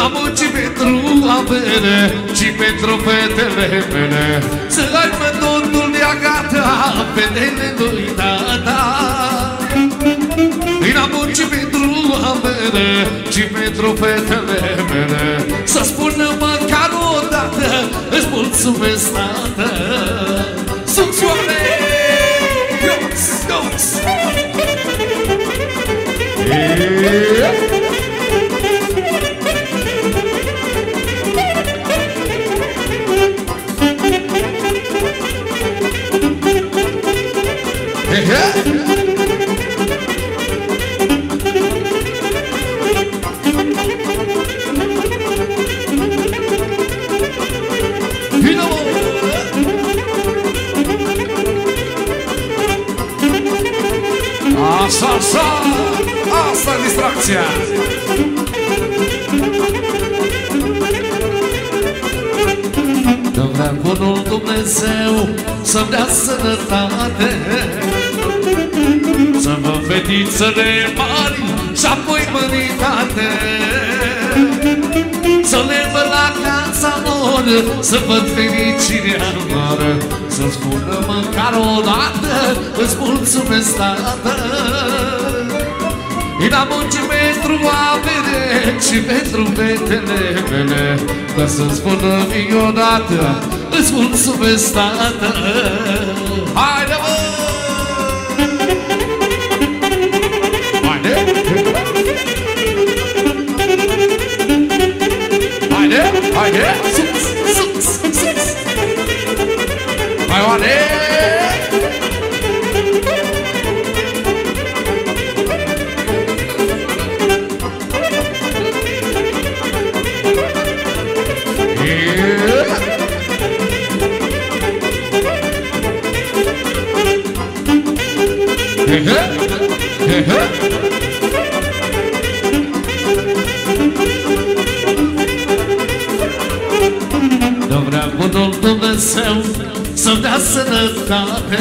N-am muncit pentru avere și pentru fetele mele, să aibă totul de-a gata fetele lui tata. N-am muncit pentru avere și pentru fetele mele, să spună măcar o dată îți mulțumesc, tată. Sunt soare! Iox, iox! Așa, așa, asta e distracția. Că vrea bunul Dumnezeu să-mi dea sănătate, să vă fetițele mari și apoi măritate, să le văd la casa lor, să văd fericirea lor, să spună măcar o dată îți mulțumesc, tată. N-am muncit pentru avere și pentru fetele mele, ca să-mi spună mie o dată îți mulțumesc, tată. Haide, bă! Haide! Haide! Haide! Sus! Sus! Sus! Hai, oare! Nu vrea bunul Dumnezeu să-mi dea sănătate,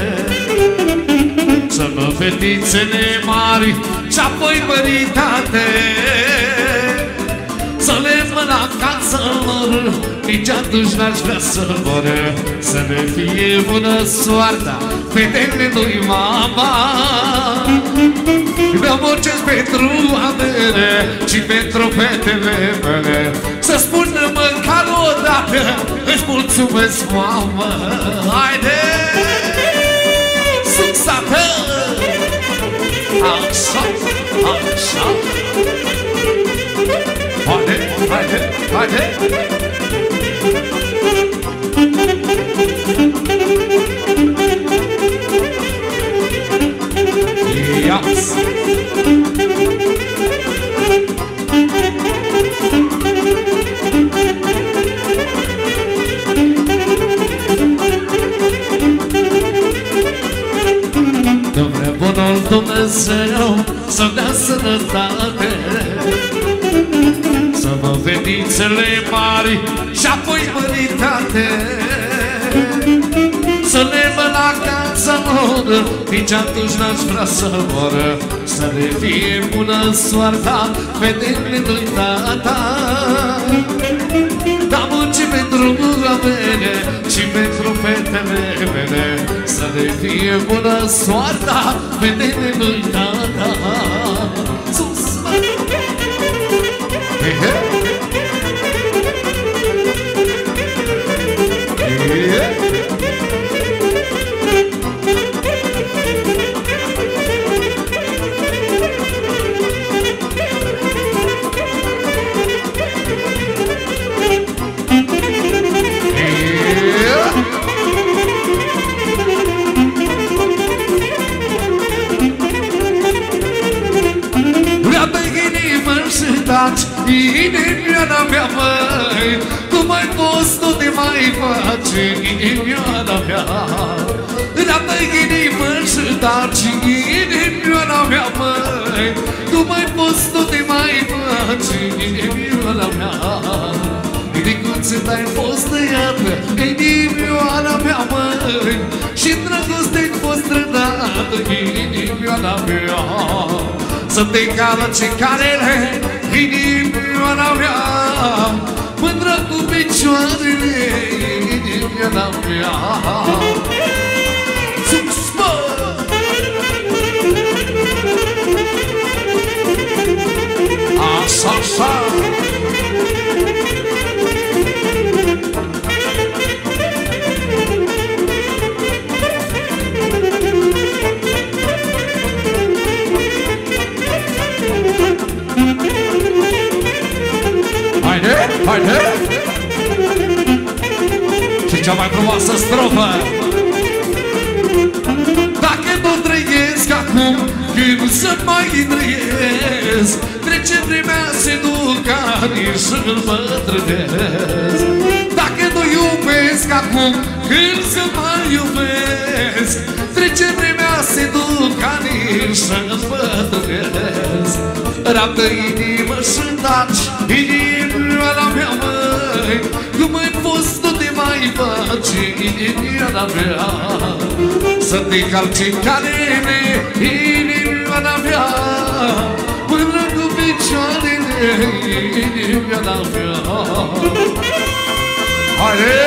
să mă fetițele mari și apoi măritate, să le văd la casa lor, nici atunci n-aș vrea să moră, să ne fie bună soarta fetele lui mama. Mi-am muncit pentru avere și pentru fetele mele, să spună măcar o dată îți mulțumesc, mamă. Haide! Suxată! Așa, așa. Haide, haide, haide! Iaps! Nu vrea bunul Dumnezeu să-mi dea sănătate, să mă fetițele mari și apoi măritate, să le văd la casa lor, nici atunci n-aș vrea să moră, să le fie bună soarta fetele lui tata. N-am muncit pentru avere și pentru fetele mele, să le fie bună soarta fetele lui tata. Sus! Inimioara mea, măi, cum ai fost, nu te mai face, inimioara mea. Îmi-am inimă și taci, inimioara mea, măi, cum ai fost, nu te mai face, inimioara mea. Ridicuță te-ai fost tăiată, inimioara mea, măi, și-n dragoste-i fost trădată, inimioara mea. Să te cală ce carele, inimioara mea. picioarele inimioara mea. Sus, mă! Așa, așa! Haide, haide! Și cea mai frumoasă strofă! Dacă nu trăiesc acum, când să mai trăiesc, trece vremea, se duc anii și-l bătrânesc. Dacă nu iubesc acum, când să mai iubesc, trece vremea, se duc anii și-l bătrânesc. Raptă inimă și taci, inimioara mea, măi, cum ai fost, nu te mai faci, inimioara mea. Să te calci în calene, inimioara mea, până cu picioarele, inimioara mea. Haide!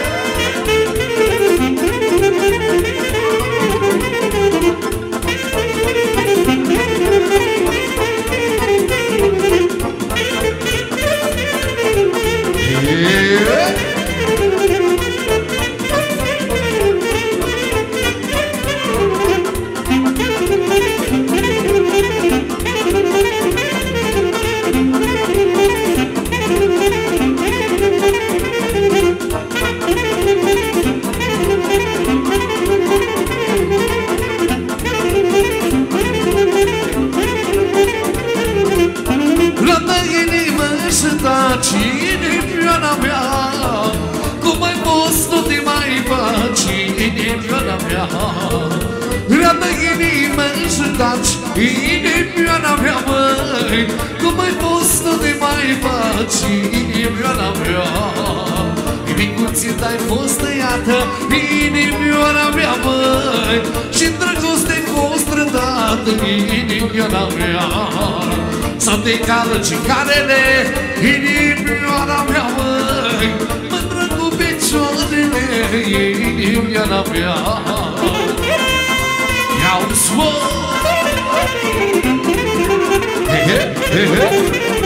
Inimioara mea, cum ai fost, nu te mai faci, inimioara mea. Iată inimă și taci, inimioara mea, măi, cum ai fost, nu te mai faci, inimioara mea. Micuțit ai fost tăiată, inimioara mea, măi, și dragoste-i fost rădată, inimioara mea. Să te calci în calene, inimioara mea, măi, mândră cu picioarele, inimioara mea. Ia-o-ți, mă! He, he, he, he.